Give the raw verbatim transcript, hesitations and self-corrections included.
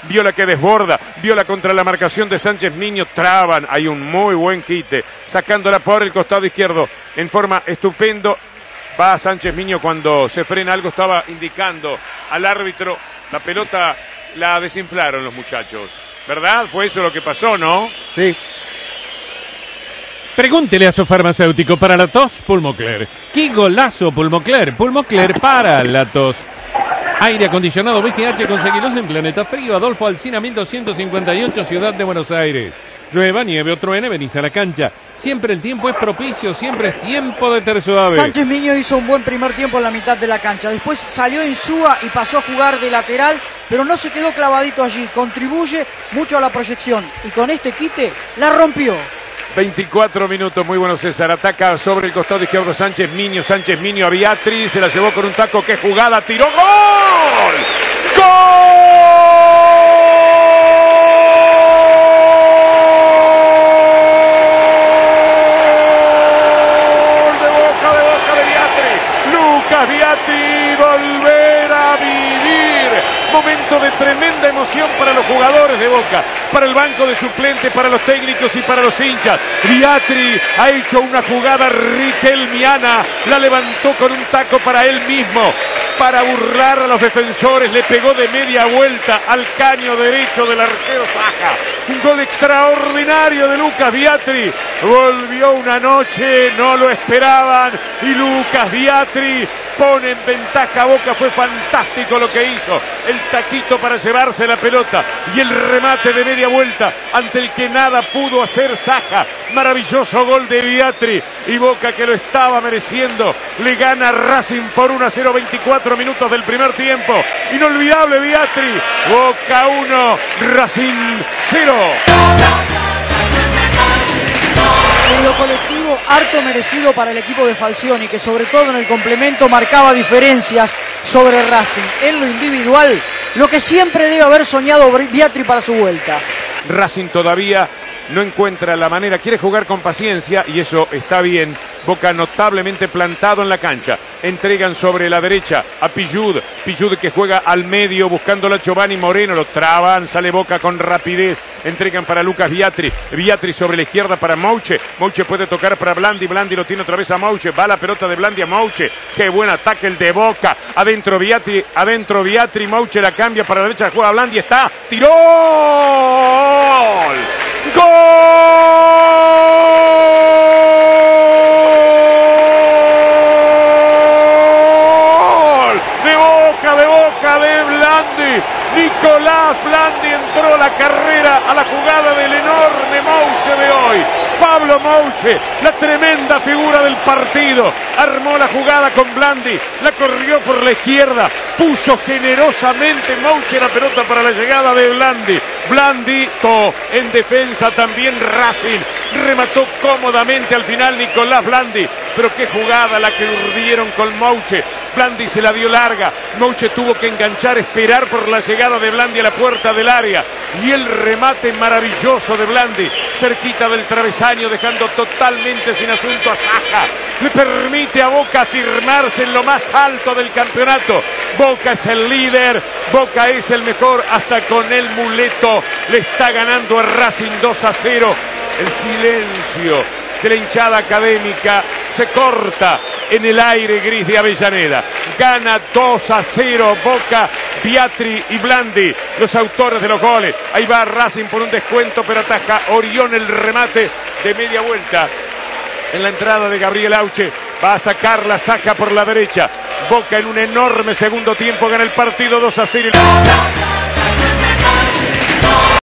Viola que desborda, Viola contra la marcación de Sánchez Miño, traban, hay un muy buen quite, sacándola por el costado izquierdo en forma estupendo. Va Sánchez Miño cuando se frena, algo estaba indicando al árbitro, la pelota la desinflaron los muchachos, ¿verdad? Fue eso lo que pasó, ¿no? Sí. Pregúntele a su farmacéutico para la tos, Pulmocler. ¡Qué golazo, Pulmocler! Pulmocler para la tos. Aire acondicionado V G H, conseguidos en Planeta Frío, Adolfo Alsina mil doscientos cincuenta y ocho, Ciudad de Buenos Aires. Llueva, nieve o truene, venís a la cancha. Siempre el tiempo es propicio, siempre es tiempo de ter suave. Sánchez Miño hizo un buen primer tiempo en la mitad de la cancha. Después salió Insúa y pasó a jugar de lateral, pero no se quedó clavadito allí. Contribuye mucho a la proyección y con este quite la rompió. veinticuatro minutos, muy bueno César, ataca sobre el costado izquierdo Sánchez Miño, Sánchez Miño a Beatriz, se la llevó con un taco, qué jugada, tiró, ¡gol! ¡Gol! De Boca, de Boca de Beatriz, Lucas Beatriz, volver a vivir, momento de tremenda emoción para los jugadores de Boca, para el banco de suplentes, para los técnicos y para los hinchas. Beatriz ha hecho una jugada riquelmiana, la levantó con un taco para él mismo, para burlar a los defensores, le pegó de media vuelta al caño derecho del arquero Saja. Un gol extraordinario de Lucas Beatriz, volvió una noche, no lo esperaban, y Lucas Beatriz pone en ventaja a Boca. Fue fantástico lo que hizo, el taquito para llevarse la pelota y el remate de media vuelta ante el que nada pudo hacer Saja. Maravilloso gol de Beatriz, y Boca, que lo estaba mereciendo, le gana Racing por uno a cero, veinticuatro minutos del primer tiempo. Inolvidable Beatriz, Boca uno, Racing cero. En lo colectivo, harto merecido para el equipo de Falcioni, que sobre todo en el complemento marcaba diferencias sobre Racing. En lo individual, lo que siempre debe haber soñado Beatriz para su vuelta. Racing todavía no encuentra la manera, quiere jugar con paciencia y eso está bien. Boca notablemente plantado en la cancha, entregan sobre la derecha a Pillud, Pillud que juega al medio buscándola Giovanni Moreno, lo traban, sale Boca con rapidez, entregan para Lucas Beatriz, Beatriz sobre la izquierda para Mouche, Mouche puede tocar para Blandi, Blandi lo tiene otra vez a Mouche, va la pelota de Blandi a Mouche, qué buen ataque el de Boca, adentro Beatriz, adentro Beatriz, Mouche la cambia para la derecha, juega Blandi, está, tiró, ¡gol! ¡Gol! De Boca, de Boca, de Blandi. Nicolás Blandi entró a la carrera, a la jugada del enorme Mouche de hoy. Pablo Mouche, la tremenda figura del partido, armó la jugada con Blandi, la corrió por la izquierda, puso generosamente Mouche la pelota para la llegada de Blandi. Blandi, to, en defensa también Racing, remató cómodamente al final Nicolás Blandi, pero qué jugada la que urdieron con Mouche. Blandi se la dio larga, Mouche tuvo que enganchar, esperar por la llegada de Blandi a la puerta del área, y el remate maravilloso de Blandi, cerquita del travesaño, dejando totalmente sin asunto a Saja, le permite a Boca afirmarse en lo más alto del campeonato. Boca es el líder, Boca es el mejor, hasta con el muleto le está ganando a Racing dos a cero. El silencio de la hinchada académica se corta en el aire gris de Avellaneda. Gana dos a cero Boca, Beatriz y Blandi, los autores de los goles. Ahí va Racing por un descuento, pero ataja Orión el remate de media vuelta. En la entrada de Gabriel Auche, va a sacar la Saja por la derecha. Boca en un enorme segundo tiempo gana el partido dos a cero.